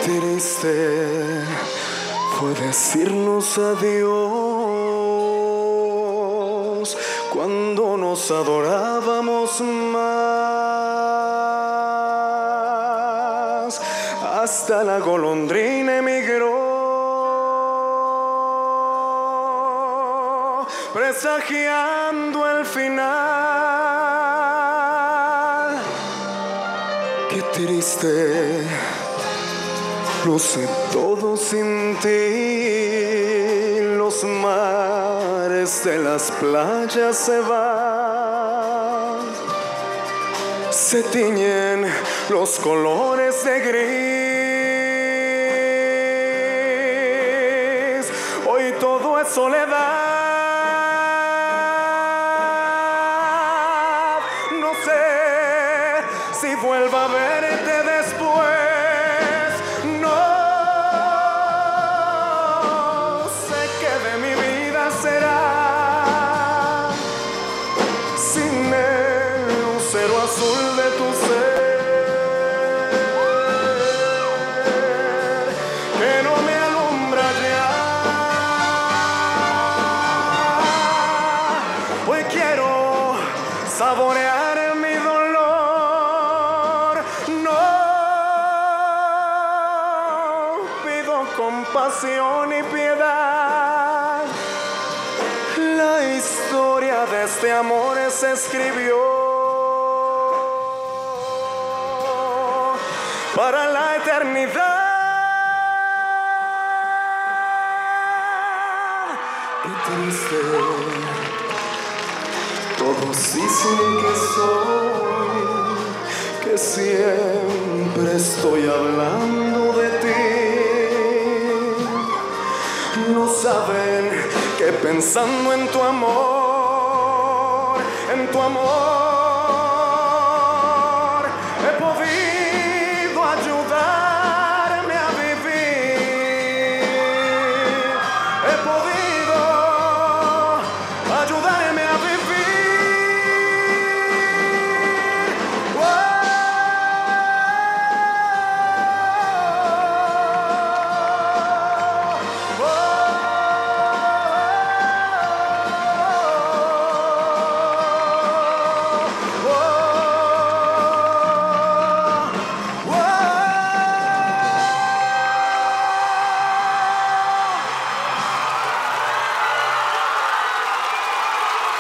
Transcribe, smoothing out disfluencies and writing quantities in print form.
triste fue decirnos adiós cuando nos adorábamos más. Hasta la golondrina emigró, presagiando el final. Qué triste, lo sé todo sin ti. Los mares de las playas se van, se tiñen los colores de gris. Hoy todo es soledad. No sé si vuelva a verte después. No sé qué de mi vida será sin el lucero azul de tu ser, que no me alumbra ya. Hoy quiero saborear mi dolor. No pido compasión y piedad. La historia de este amor se escribió para la eternidad. Qué triste, todos dicen que soy, que siempre estoy hablando de ti. No saben que pensando en tu amor,